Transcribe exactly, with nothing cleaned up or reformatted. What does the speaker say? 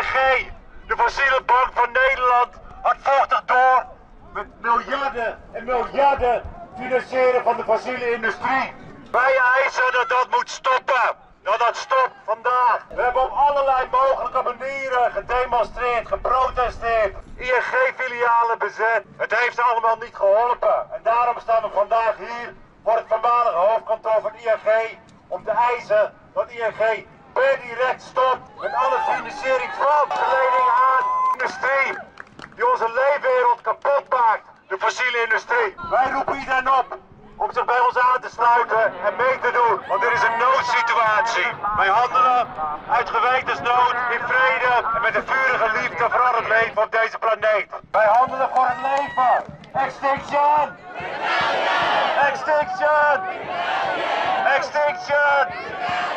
G, de fossiele bank van Nederland, hardvochtig door met miljarden en miljarden financieren van de fossiele industrie. Wij eisen dat dat moet stoppen. Dat dat stopt vandaag. We hebben op allerlei mogelijke manieren gedemonstreerd, geprotesteerd. I N G-filialen bezet. Het heeft allemaal niet geholpen. En daarom staan we vandaag hier voor het voormalige hoofdkantoor van I N G om te eisen dat I N G per direct stopt met alle financiering van verlening aan industrie die onze leefwereld kapot maakt. De fossiele industrie. Wij roepen iedereen op om zich bij ons aan te sluiten en mee te doen. Want er is een noodsituatie. Wij handelen uit gewetensnood, in vrede en met een vurige liefde voor al het leven op deze planeet. Wij handelen voor het leven. Extinction! Extinction! Extinction!